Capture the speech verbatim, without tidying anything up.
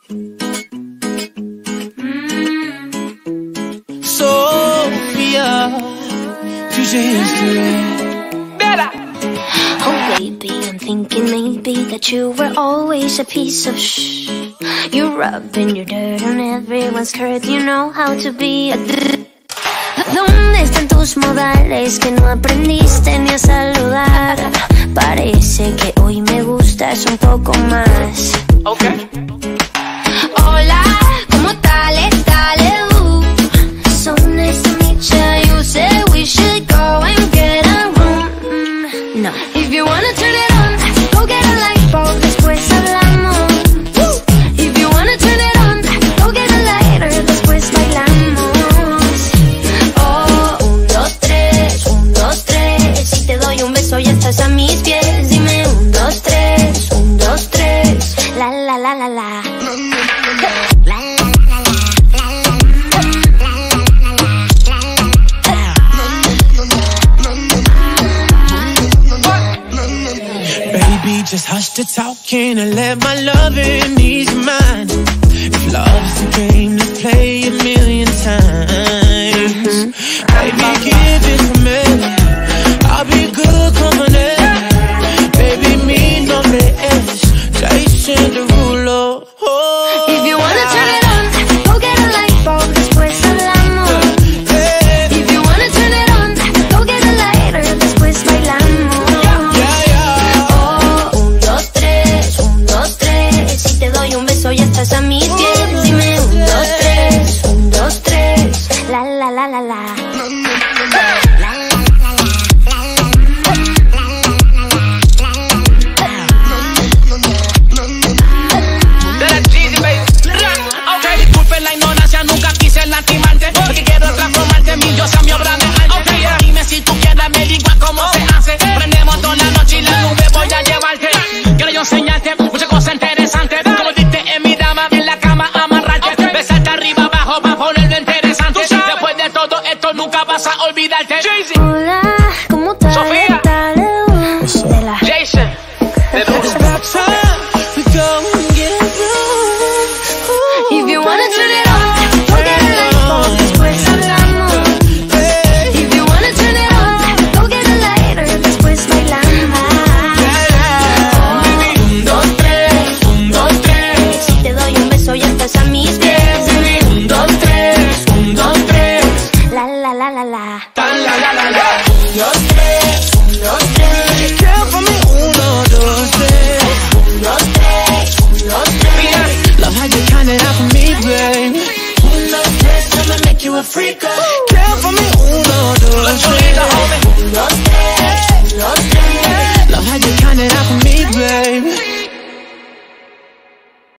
Sophia, tu sais better. Oh baby, I'm thinking maybe that you were always a piece of shh. You rubbing your dirt on everyone's skirt. You know how to be a d. ¿Dónde están tus modales que no aprendiste ni a saludar? Parece que hoy me gustas un poco más. Okay. Hola, ¿cómo tal? Dale, uh. So nice to meet you. You said we should go and get a room. Mm, no. If you wanna turn it on, go get a light bulb, después hablamos. If you wanna turn it on, go get a lighter, después bailamos. Oh, un, dos, tres, un, dos, tres. Si te doy un beso ya estás a mis pies. Dime un, dos, tres, un, dos, tres. La, la, la, la, la. Baby, just hush the talking and let my loving ease your mind. If love's a game, let's play a million times. Mm-hmm. Baby, give it to me. I'll be good company. Baby, mi nombre es Jason Derulo. Oh. If you wanna turn it on, go get a light bulb, después hablamos. Hey. If you wanna turn it on, go get a lighter, después bailamos. Yeah, yeah. Oh, un, dos, tres, un, dos, tres. Si te doy un beso ya estás a mis pies. Dime un, dos, tres, un, dos, tres. La, la, la, la, la. La ignorancia, nunca quise lastimarte, porque quiero transformarte mi diosa, mi obra de arte. Okay, yeah. Dime si tú quieres averiguar cómo se hace. Prendemos toda la noche y la nube voy a llevarte. Quiero yo enseñarte muchas cosas interesantes. Como diste en mi dama, en la cama amarrarte. Okay. Besarte arriba abajo para ponerlo interesante. Después de todo esto nunca vas a olvidarte. Hola, ¿cómo estás? Sofía. Jason. If you wanna turn it on, go get a light bulb, después hablamos. If you wanna turn it on, go get a lighter, después bailamos. Oh, un, dos, tres, un, dos, tres. Si te doy un beso ya estás a mis pies. Dime un, dos, tres, un, dos, tres. La, la, la, la, la. Tan, la, la, la, la. Un, dos, tres, un, dos, tres. Girl, for me, uno, dos, tres. Un, dos, tres, un, dos, tres. Love how you count it out for me, babe. Un, dos, tres, I'ma make you a freak.